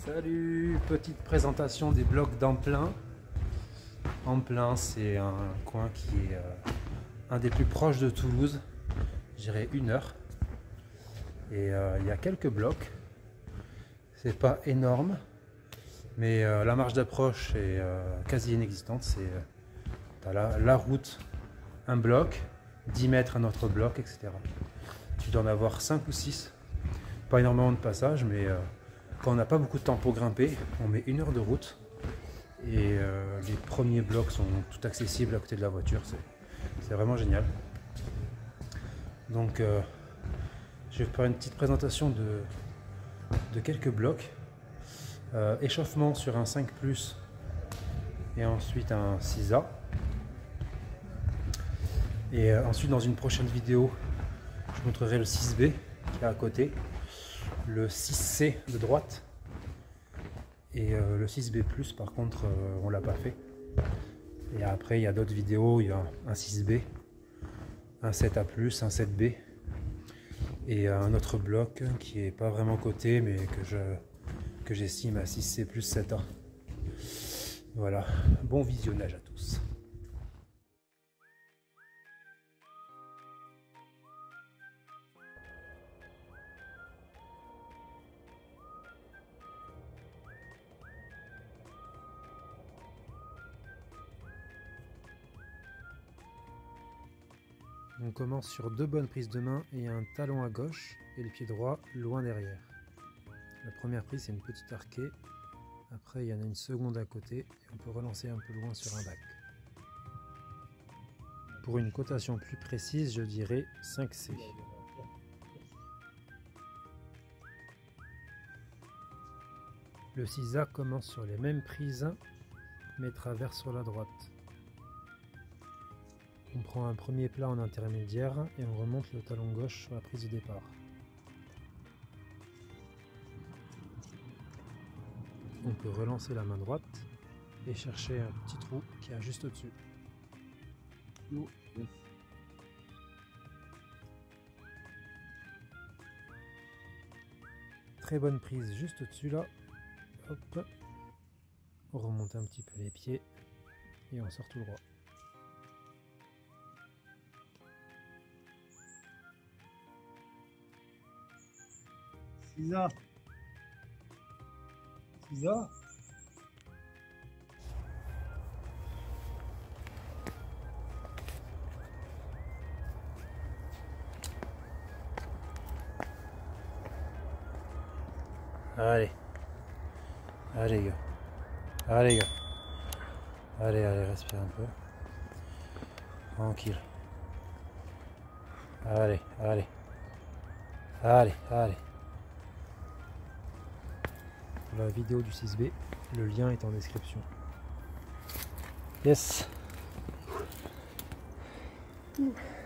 Salut, petite présentation des blocs d'Amplain. Amplain, c'est un coin qui est un des plus proches de Toulouse, j'irai 1 heure. Et il y a quelques blocs, c'est pas énorme, mais la marge d'approche est quasi inexistante. C'est la route, un bloc, 10 mètres un autre bloc, etc. Tu dois en avoir 5 ou 6, pas énormément de passages, mais quand on n'a pas beaucoup de temps pour grimper, on met 1 heure de route et les premiers blocs sont tout accessibles à côté de la voiture. C'est vraiment génial. Donc je vais faire une petite présentation de quelques blocs. Échauffement sur un 5+, et ensuite un 6A. Et ensuite dans une prochaine vidéo, je montrerai le 6B qui est à côté, le 6C de droite, et le 6B+, par contre on l'a pas fait. Et après il y a d'autres vidéos, il y a un 6B, un 7A+, un 7B, et un autre bloc qui est pas vraiment coté mais que j'estime à 6C plus 7A. Voilà, bon visionnage à tous. On commence sur 2 bonnes prises de main et un talon à gauche et le pied droit loin derrière. La première prise, c'est une petite arquée. Après, il y en a une seconde à côté et on peut relancer un peu loin sur un bac. Pour une cotation plus précise, je dirais 5C. Le 6A commence sur les mêmes prises, mais traverse sur la droite. On prend un premier plat en intermédiaire et on remonte le talon gauche sur la prise de départ. On peut relancer la main droite et chercher un petit trou qui est juste au-dessus. Très bonne prise juste au-dessus là. Hop. On remonte un petit peu les pieds et on sort tout droit. Cisa. Cisa. Allez. Allez gars. Allez gars. Allez, respire un peu. Tranquille. Allez. Pour la vidéo du 6B, le lien est en description. Yes.